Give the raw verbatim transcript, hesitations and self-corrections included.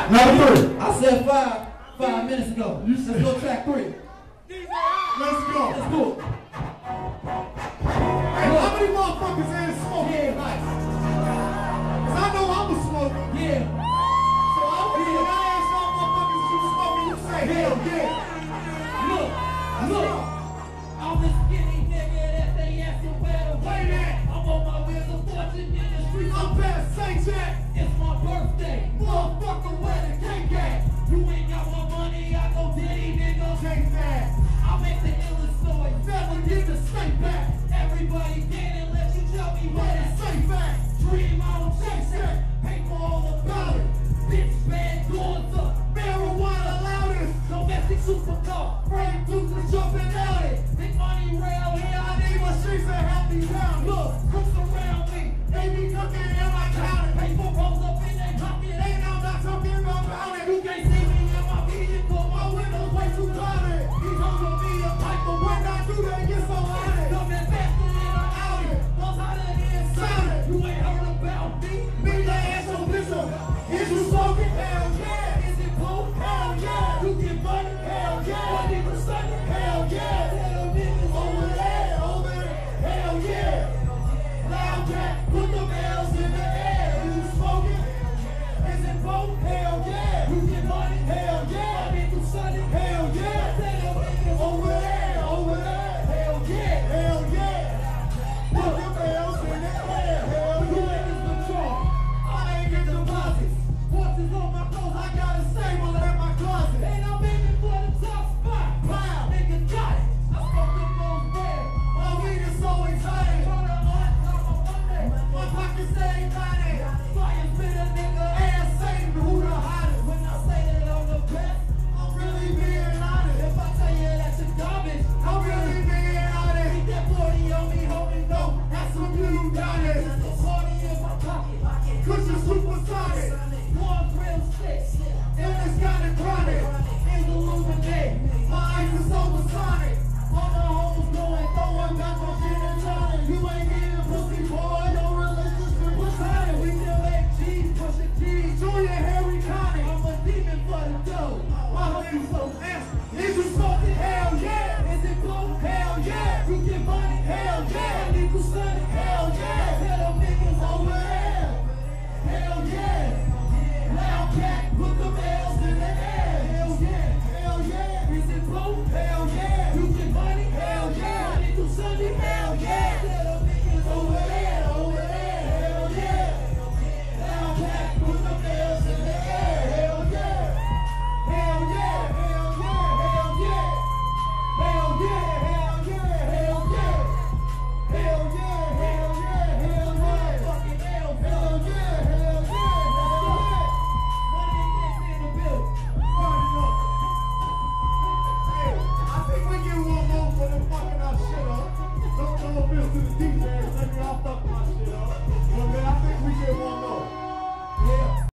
Number three. I said five, five minutes ago. You Let's said- go track three. Let's go. Let's go. Hey, how many motherfuckers in smoking Yeah. tonight? Cause I know I'm a smoker. Yeah. So I want you to ask y'all motherfuckers if you smoking, you say hell yeah. Look, Let's look. go. I'm the skinny nigga that they asking where the Play that. I'm on my wheels of fortune in the streets. I'm past Saint Jack. It's my birthday. Motherfucker, where the cake at? You ain't got my money, I go diddy, nigga. Take that. I make the illest noise. Never give the snake back. Everybody dead and let you tell me Where where the that safe at? dream I don't Chase chase that. it. Pay for all about it. Bitch, bad doors up. Marijuana loudest. Domestic supercar. Frank Duke is jumping out it. Big money rail here. I need my streets to help me down. Look, crooks around me. They be cooking in my county. Pay for rolls up in their pocket. They know I'm not talking about bounty. You can't see me in my vehicle. My windows way too cloudy. He's hungry me a pipe, but when I do they get so loud. Coming faster than an Audi. What's hotter than Solid. You ain't heard about me. Me the ass on bishop. Is you smoking? Hell yeah. Is it cool? Hell yeah. You get money? Hell yeah. What niggas sucking? Hell yeah. Tell them niggas Over there, over there. Hell yeah. Loud cat, put the bells in the air. Is you smoking? Is it both? Hell yeah. You get money? Hell